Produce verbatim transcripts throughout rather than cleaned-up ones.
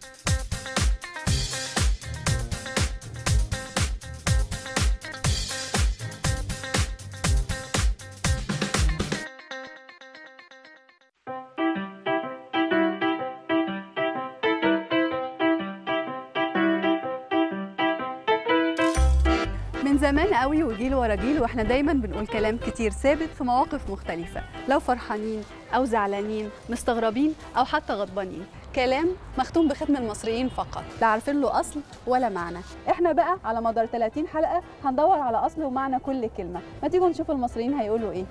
من زمان قوي وجيل ورا جيل واحنا دايما بنقول كلام كتير ثابت في مواقف مختلفة، لو فرحانين أو زعلانين، مستغربين أو حتى غضبانين، كلام مختوم بختم المصريين فقط، لا عارفين له أصل ولا معنى. احنا بقى على مدار ثلاثين حلقة هندور على أصل ومعنى كل كلمة، ما تيجوا نشوف المصريين هيقولوا إيه.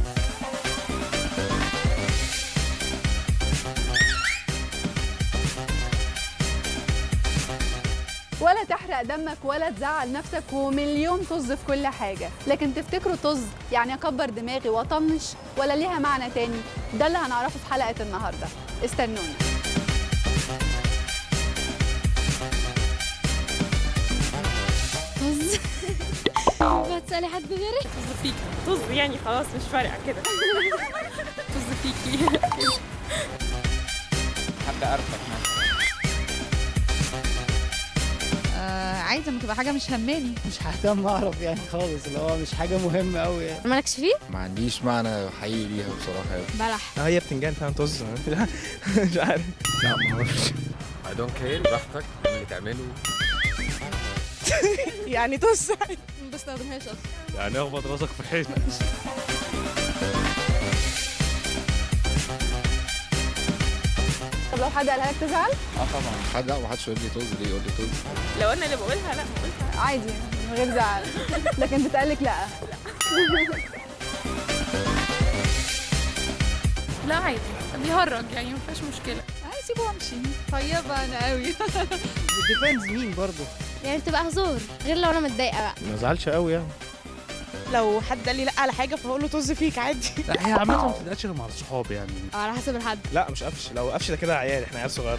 ولا تحرق دمك ولا تزعل نفسك ومليون طز في كل حاجة، لكن تفتكروا طز يعني أكبر دماغي وأطنش ولا ليها معنى تاني؟ ده اللي هنعرفه في حلقة النهاردة، استنونا. طز هتسألي حد غيري؟ طز فيكي، طز يعني خلاص مش فارقة كده. طز فيكي. حابة أعرفك مثلا. عايزه لما تبقى حاجه مش هماني، مش ههتم اعرف يعني خالص، اللي هو مش حاجه مهمه قوي يعني. مالكش فيه؟ ما عنديش معنى حقيقي ليها بصراحه. بلح. اه هي بتنجان فعلا طز. مش عارف. لا ما اعرفش. I don't care، براحتك اللي تعمله. يعني طز ما بستخدمهاش اصلا. يعني اخبط راسك في الحيط. طب لو حد قالها لك تزعل؟ اه طبعا. حد لا ما حدش يقول لي طز، ليه يقول لي طز؟ لو انا اللي بقولها لا بقولها عادي من غير زعل، لكن بتقالك لا. لا عادي، بيهرج يعني ما فيهاش مشكلة. عايز سيبه وامشي. طيبه انا قوي. ديبيندز مين برضه. يعني بتبقى هزار، غير لو انا متضايقه بقى. ما زعلش قوي يعني. لو حد قال لي لا على حاجة فهقول له طز فيك عادي. لا هي عامة ما بتتقالش غير مع الصحاب يعني. على حسب الحد. لا مش قفش، لو قفش ده كده عيال، احنا عيال صغيرة.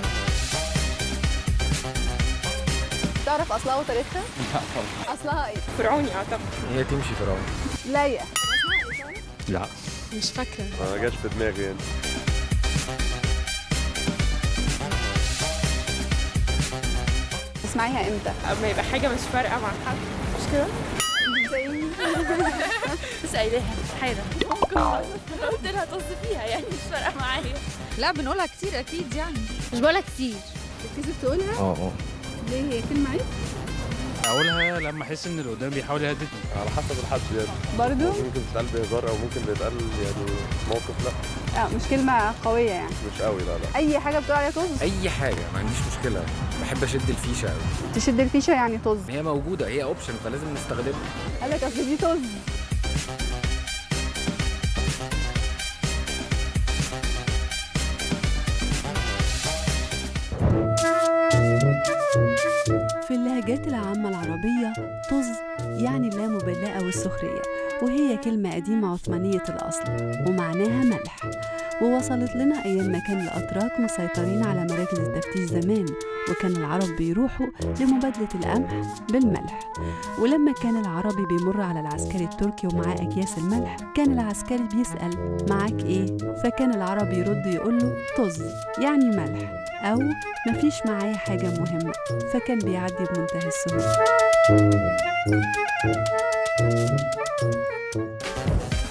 تعرف أصلها وتاريخها؟ لا طبعا. أصلها إيه؟ فرعوني أعتقد. هي تمشي فرعون. لايقة. لا مش فاكره. ما جاش في دماغي يعني. تسمعيها إمتى؟ أما يبقى حاجة مش فارقة مع حد، مش كده؟ زي بس قايلها حاجة ممكن قلت لها طز فيها يعني مش فارقة معايا. لا بنقولها كتير اكيد يعني. مش بقولها كتير. بتكسف تقولها؟ اه اه. ليه هي كلمة عيب؟ اقولها لما احس ان اللي قدامي بيحاول يهددني. على حسب الحد يعني. برضو؟ ممكن تتقال بهزار او ممكن تتقال يعني موقف لا. اه مش كلمة قوية يعني. مش قوي لا لا. أي حاجة بتقول عليها طز؟ اي حاجه ما عنديش مشكله، بحب اشد الفيشه قوي. تشد الفيشة يعني طز. هي موجوده، هي اوبشن فلازم نستخدمها. قال لك أصل دي طز. في اللهجات العامة العربية طز يعني اللامبالاة والسخرية، وهي كلمة قديمة عثمانية الأصل ومعناها ملح، ووصلت لنا أيام ما كان الأتراك مسيطرين على مراكز التفتيش زمان، وكان العرب بيروحوا لمبادلة القمح بالملح. ولما كان العربي بيمر على العسكري التركي ومعاه أكياس الملح، كان العسكري بيسأل معاك إيه؟ فكان العربي يرد يقول له طز يعني ملح، أو مفيش معايا حاجة مهمة، فكان بيعدي بمنتهى السهولة.